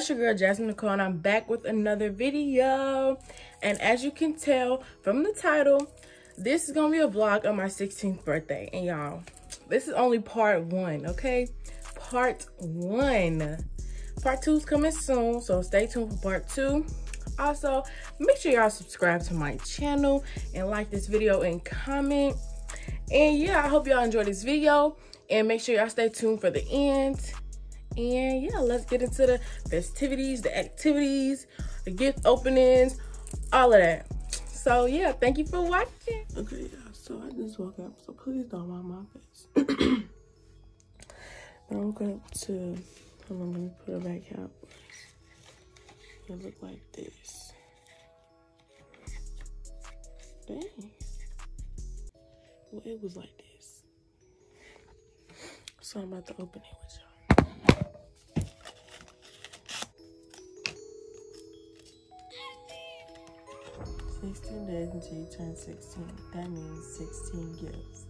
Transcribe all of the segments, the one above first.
it's your girl Jasmine Nicole, and I'm back with another video. And as you can tell from the title, this is gonna be a vlog on my 16th birthday. And y'all, this is only part one, okay? Part one. Part two is coming soon, so stay tuned for part two. Also, make sure y'all subscribe to my channel and like this video and comment. And yeah, I hope y'all enjoy this video, and make sure y'all stay tuned for the end. And yeah, let's get into the festivities, the activities, the gift openings, all of that. So yeah, thank you for watching. Okay, yeah, so I just woke up, so please don't mind my face. I woke up to, hold on, let me put it back out. It looked like this. Dang. Well, it was like this. So I'm about to open it with y'all. 16 days until you turn 16. That means 16 gifts.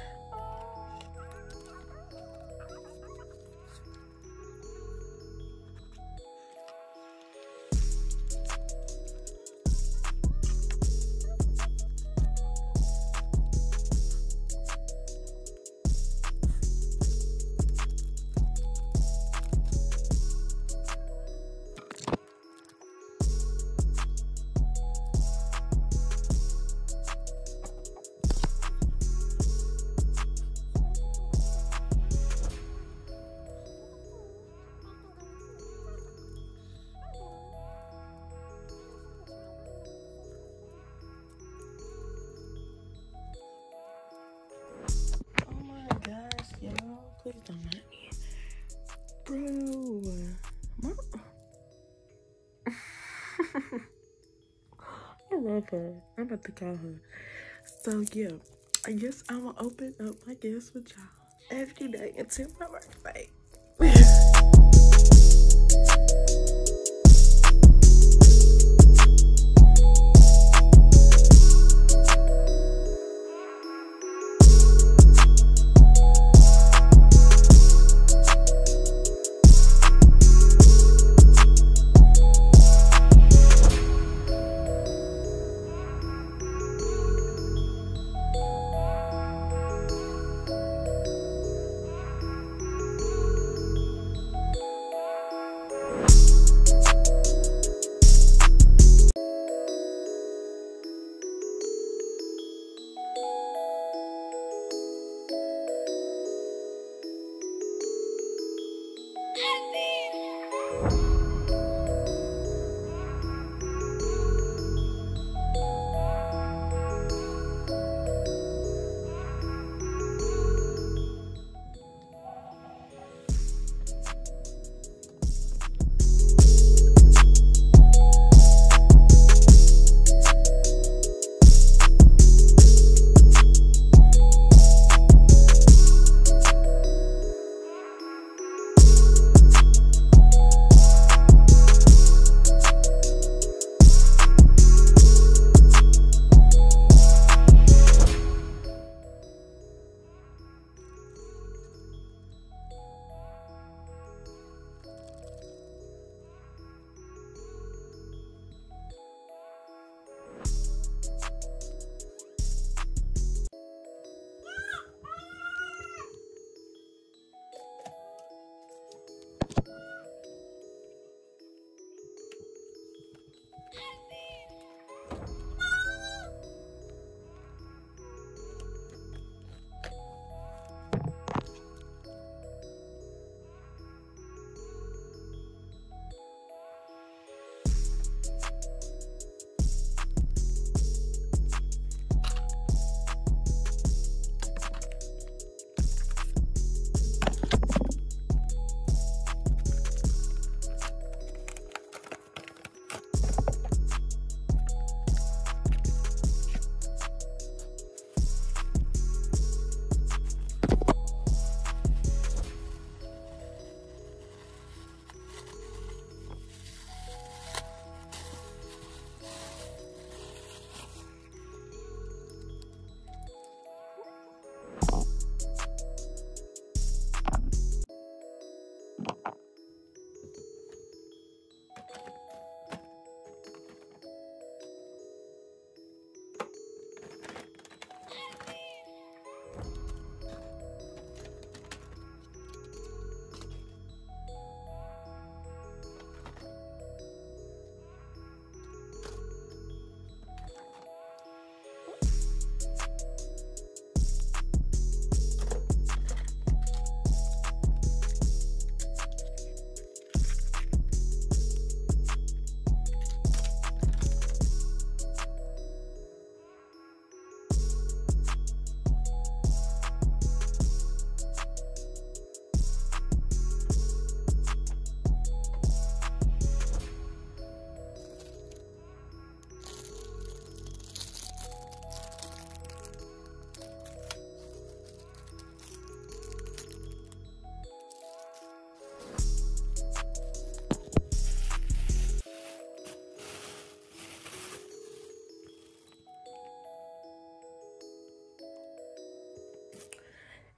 Please don't mind me. Bro. I love her. I'm about to call her. So yeah, I guess I'm gonna open up my gifts with y'all every day until my birthday.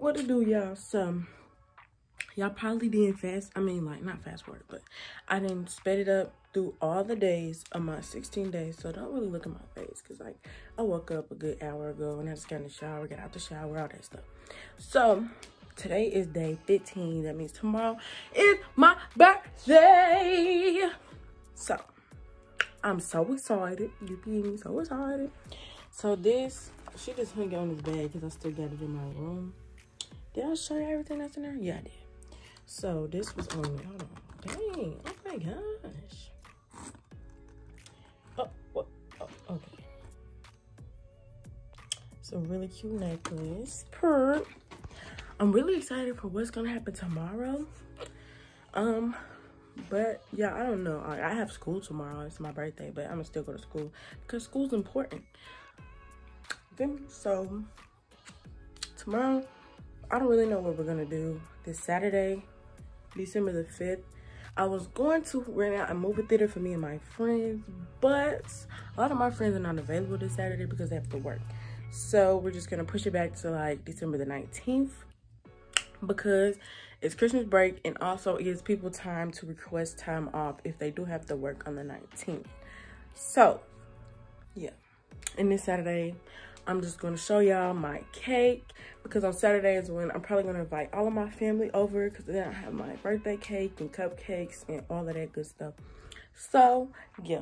What to do, y'all? So y'all probably didn't not fast forward, but I didn't sped it up through all the days of my 16 days. So don't really look at my face, because like I woke up a good hour ago and I just got in the shower, got out the shower, all that stuff. So today is day 15. That means tomorrow is my birthday. So I'm so excited. You feel me? So excited. So this, she just hung it on this bag because I still got it in my room. Did I show you everything that's in there? Yeah, I did. So this was only, hold on. Dang, oh my gosh. Oh, what? Oh, okay. It's a really cute necklace. Purr. I'm really excited for what's gonna happen tomorrow. But yeah, I don't know. I have school tomorrow. It's my birthday, but I'm gonna still go to school because school's important. So tomorrow, I don't really know what we're gonna do. This Saturday, December the 5th, I was going to rent out a movie theater for me and my friends, but a lot of my friends are not available this Saturday because they have to work. So we're just gonna push it back to like December the 19th because it's Christmas break, and also it gives people time to request time off if they do have to work on the 19th. So yeah, and this Saturday, I'm just gonna show y'all my cake, because on Saturday is when I'm probably gonna invite all of my family over, because then I have my birthday cake and cupcakes and all of that good stuff. So yeah,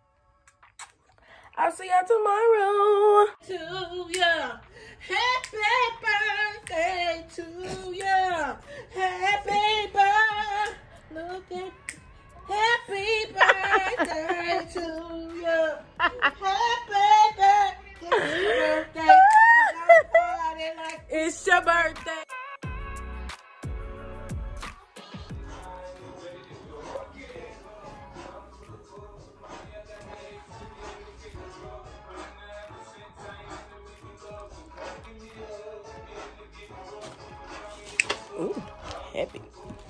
I'll see y'all tomorrow. To ya, happy birthday to ya, happy birthday. Look at, happy birthday to ya, happy birthday. It's your birthday. Ooh, happy.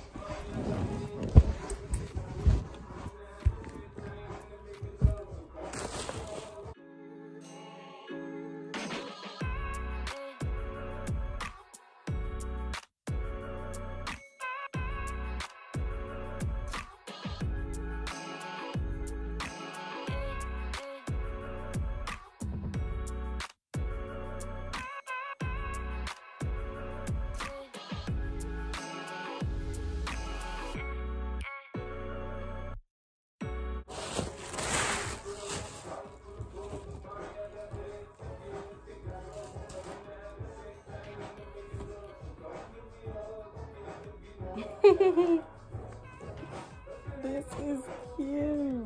This is cute.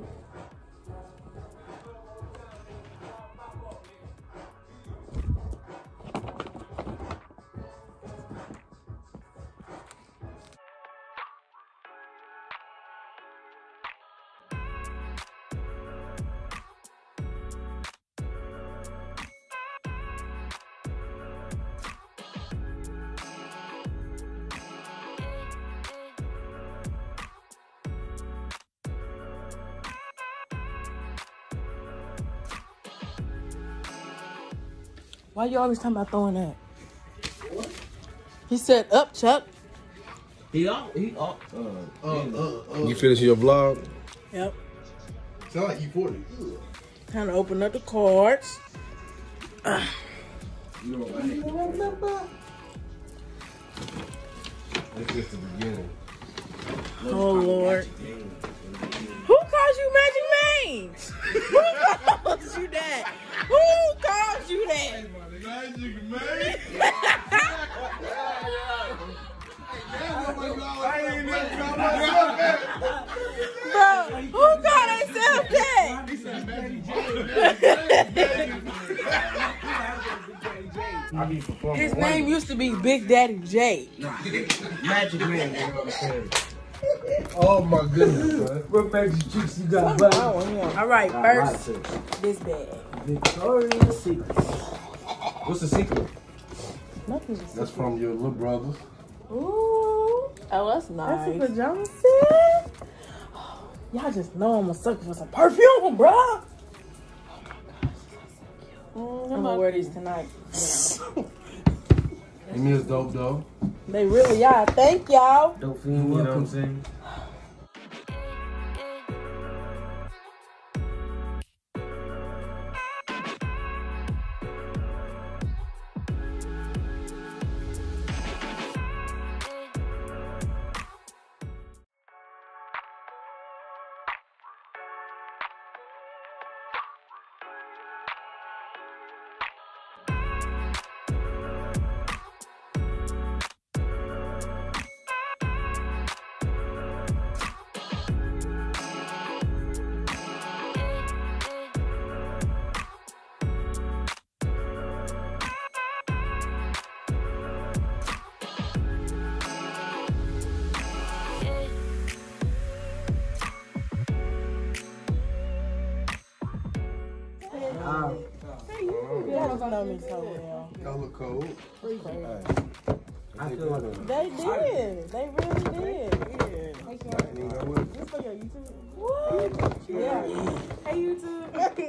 Why you always talking about throwing that? What? He said up, Chuck. You finish your vlog? Yep. Sound like E40. Time to open up the cards. You know what I hate? That's just the beginning. Oh, Lord. Who calls you Magic Mange? Who calls you that? Who calls you that? Magic Man. Bro, who called themselves that? His name used to be Big Daddy J. Magic Man, you know what I'm saying? Oh my goodness, man. What magic tricks you got, buddy? All right, first, this bag. Victoria's Secret. What's the secret? Nothing. That's from your little brothers. Ooh. Oh, that's nice. That's a pajama set. Y'all just know I'm a sucker for some perfume, bro. Oh my gosh, that's so cute. I'm gonna wear these tonight. It means dope though. They really are. Thank y'all. Dope fiend, you know what I'm saying? Know me so well. Color code. I feel like They did. They really did. This for your YouTube. What? Yeah. Hey YouTube.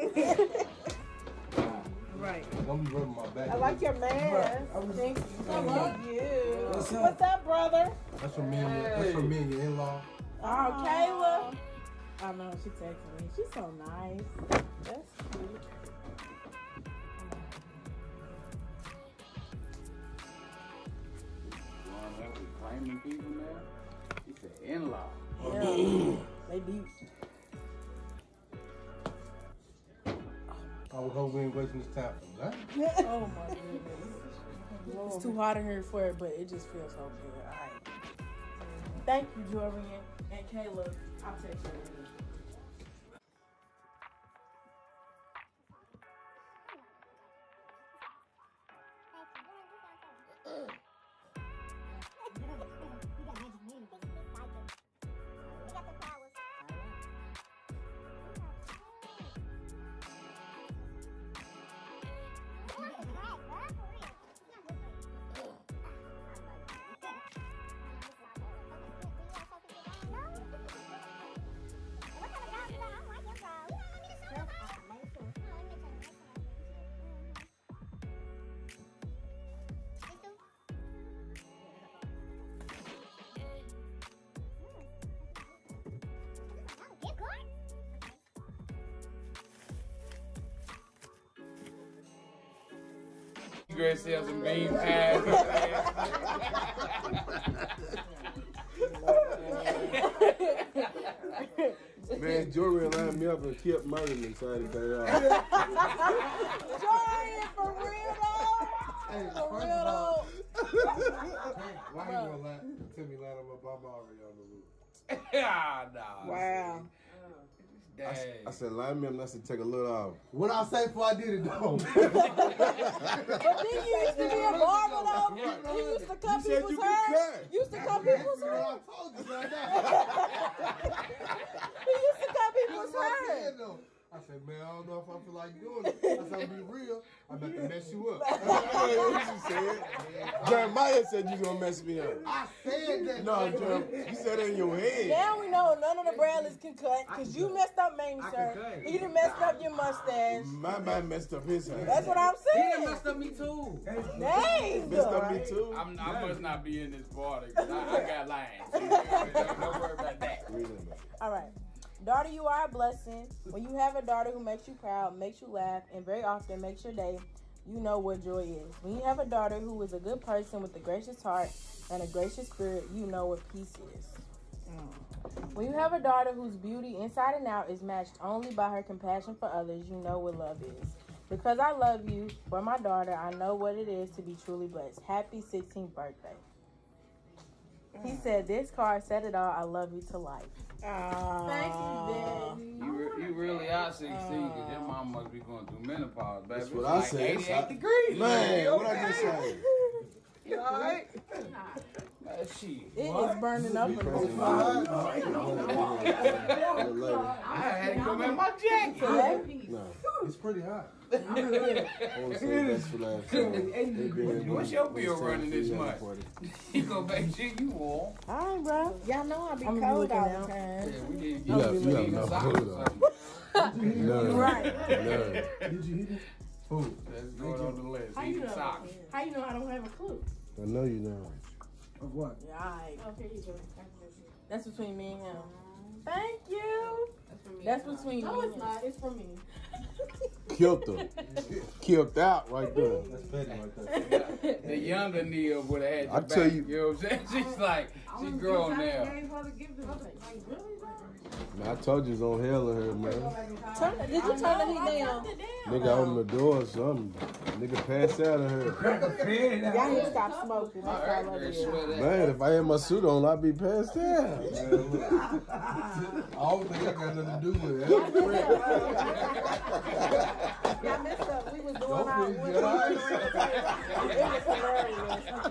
Right. Don't be rubbing my back. I like your mask. Thank you. I love you. What's up? What's up, brother? That's from me and your in-law. Oh, Kayla. I know she texted me. She's so nice. That's cute. Claiming people now. He said in-law. Yeah. They deep. I would hope we ain't wasting this time for that. Oh my goodness. It's too hot in here for it, but it just feels so good. All right. Thank you, Jorian and Kayla. I'll text you later. Grace sells some bean pies. Man, Jory lined me up and kept murdering me, so I had to cut it off. Jorian, for real though? Hey, For first real of all, though? why you gonna tell me line up? I'm already on the roof. Ah, nah. Wow. I said, line me up and I said, take a little off. What I say before I did it, though? But then you used to be a barber though. You used to cut people's hair. You used to cut people's hair. I told you right now. He used to cut people's hair. I said, man, I don't know if I feel like doing it. I said, I'll be real. I'm about to mess you up. That's what you said. Jeremiah said you gonna mess me up. I said that. No, Jeremiah, you said it in your head. Now we know none of the Bradleys can cut because you messed up Mamie, sir. He done messed up your mustache. My man messed up his hair. That's what I'm He saying. done messed up me too. Dang. Messed up me too. I must not be in this party because I got lines. Don't worry about that. All right. Daughter, you are a blessing. When you have a daughter who makes you proud, makes you laugh, and very often makes your day, you know what joy is. When you have a daughter who is a good person with a gracious heart and a gracious spirit, you know what peace is. When you have a daughter whose beauty inside and out is matched only by her compassion for others, you know what love is. Because I love you, for my daughter, I know what it is to be truly blessed. Happy 16th birthday. He said, this card said it all. I love you to life. Thank you, Daddy. You really are 16 because your mom must be going through menopause, baby. That's what It's I like said. 88 degrees. Man, what I just say? You all right? Shit. It is burning up in this I had to come in my jacket. No, it's pretty hot. I'm good. I want to say that's for last time. What's your bill running this month? You go make sure you warm. All right, bro. Y'all know I be I'm cold looking all now. the time. Yeah, we did You have enough food on. None. Right. None. Did you eat it? Food. Let's go on the list. How you Eating know? socks. How you know I don't have a clue? I know you know. Of what? Yeah, all right. Okay, that's between me and him. Thank you. That's between me. No, it's not. It's for me. Killed him. Killed out right there. That's petty right there. The younger Neil would have had your I tell back. you- You know what I'm saying? She's like, she grown now. Man, I told you it's on hell in here, man. Did you turn the heat down? Nigga open the door or something. Nigga pass out of here. Y'all need to stop smoking. That's all I do. Man, if I had my suit on, I'd be passed out. I don't think I got nothing to do with it. Y'all messed up. We was doing Don't our be It jealous. was hilarious.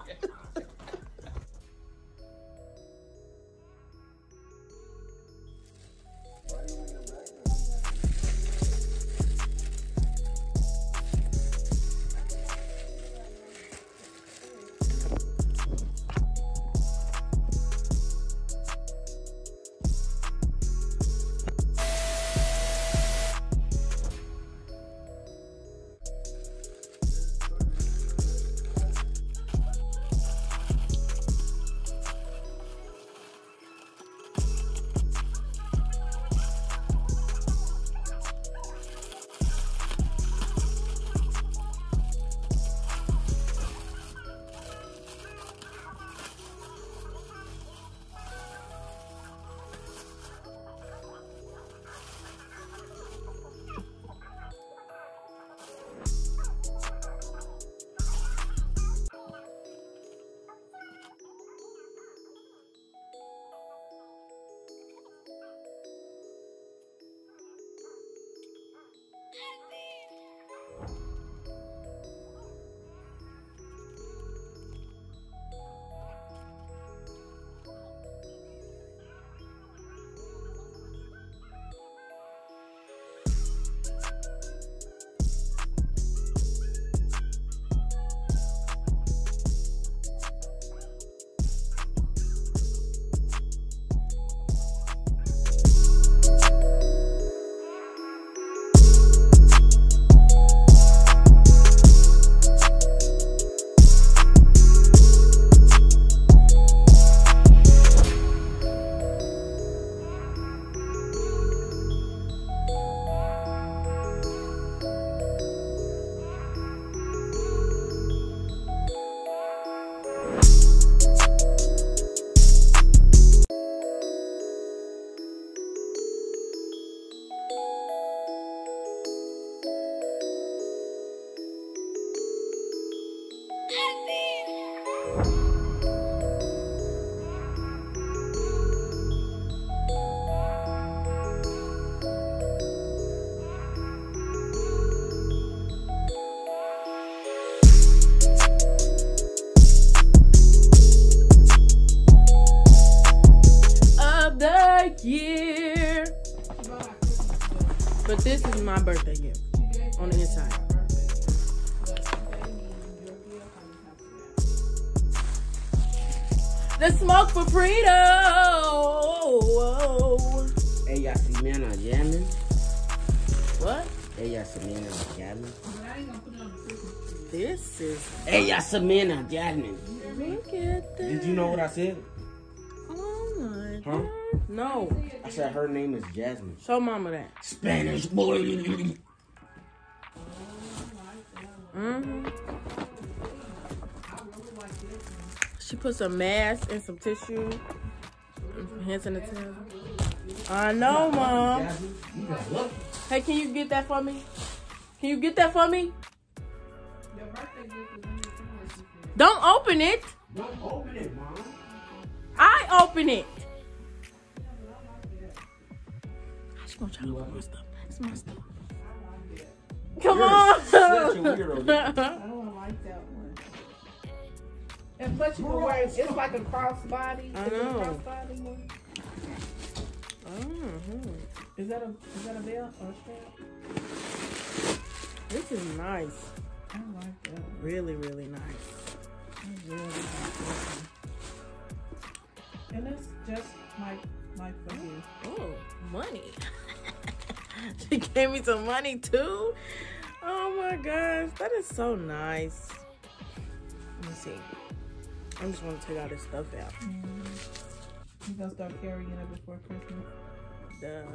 Year. But this is my birthday gift on the inside. The smoke for freedom. Ella semana jamming. What? Ella semana jamming. This is. Ella semana jamming. Look at that. Did you know what I said? Oh my Huh? God. No. I said her name is Jasmine. Show mama that. Spanish boy. Mm-hmm. She put some mask and some tissue. Hand sanitizer. I know, Mom. Hey, can you get that for me? Can you get that for me? Don't open it. Don't open it, Mom. I open it. She's gonna try to open my stuff. It's my stuff. Come on. Such a weirdo. I don't like that one. And plus you can wear it, it's like a crossbody. I Is it a know. crossbody one? Mm-hmm. Is that a belt or a strap? This is nice. I like that one. Really, really nice. I really like that one. And that's just my for you. Oh, money. She gave me some money too. Oh my gosh, that is so nice. Let me see. I just want to take all this stuff out. You gonna start carrying it before Christmas? Duh.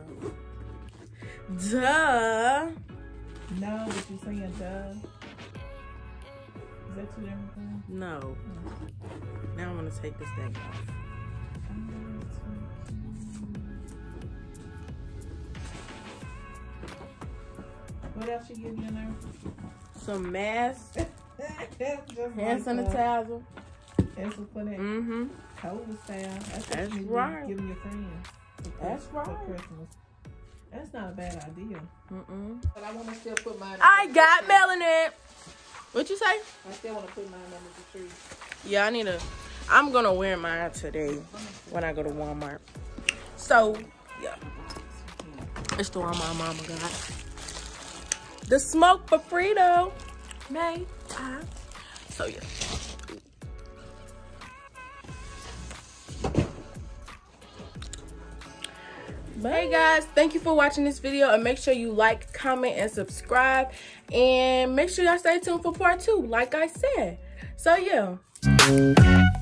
Duh. No, but you're saying duh. Is that two different things? No. Now I'm gonna take this thing off. What else you give you in there? Some masks, Just hand like sanitizer. and some for that Mm-hmm. COVID style. That's what That's you need to right. Giving your friends. That's For right. Christmas. That's not a bad idea. Mm-mm. But I want to still put mine. I got melanin. What you say? I still want to put mine under the tree. Yeah, I'm gonna wear mine today when I go to Walmart. So, yeah. It's the one my mama got. The smoke for Frito. May I? So, yeah. Hey guys, thank you for watching this video, and make sure you like, comment, and subscribe, and make sure y'all stay tuned for part 2 like I said. So yeah.